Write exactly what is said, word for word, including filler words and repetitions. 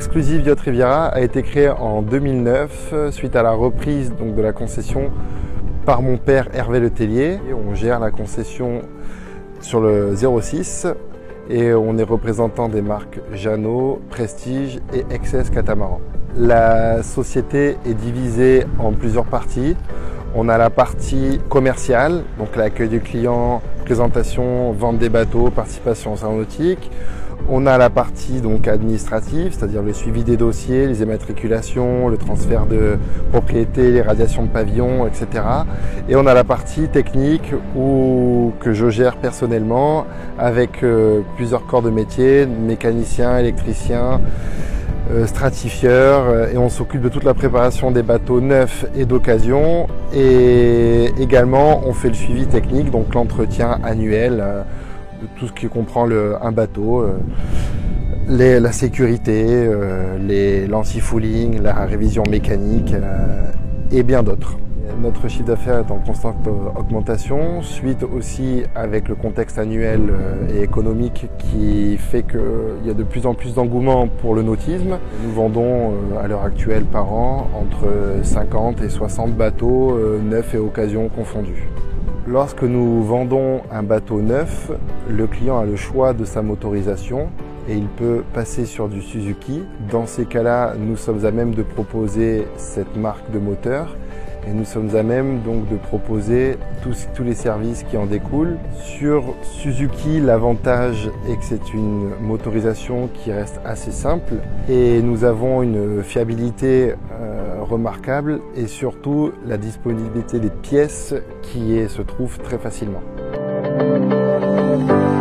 Exclusive Yacht Riviera a été créée en deux mille neuf suite à la reprise donc, de la concession par mon père Hervé Letellier. On gère la concession sur le zéro six et on est représentant des marques Jeannot, Prestige et X S Catamaran. La société est divisée en plusieurs parties. On a la partie commerciale, donc l'accueil du client, présentation, vente des bateaux, participation au salon nautique. On a la partie donc administrative, c'est-à-dire le suivi des dossiers, les immatriculations, le transfert de propriété, les radiations de pavillon, et cetera. Et on a la partie technique où, que je gère personnellement avec euh, plusieurs corps de métier, mécaniciens, électriciens, euh, stratifieurs, euh, et on s'occupe de toute la préparation des bateaux neufs et d'occasion. Et également, on fait le suivi technique, donc l'entretien annuel. Euh, tout ce qui comprend le, un bateau, euh, les, la sécurité, euh, l'anti-fouling, la révision mécanique euh, et bien d'autres. Notre chiffre d'affaires est en constante augmentation, suite aussi avec le contexte annuel et économique qui fait qu'il y a de plus en plus d'engouement pour le nautisme. Nous vendons à l'heure actuelle par an entre cinquante et soixante bateaux neufs et occasions confondus. Lorsque nous vendons un bateau neuf, le client a le choix de sa motorisation et il peut passer sur du Suzuki. Dans ces cas-là, nous sommes à même de proposer cette marque de moteur et nous sommes à même donc de proposer tous, tous les services qui en découlent. Sur Suzuki, l'avantage est que c'est une motorisation qui reste assez simple et nous avons une fiabilité euh, remarquable et surtout la disponibilité des pièces qui est, se trouve très facilement.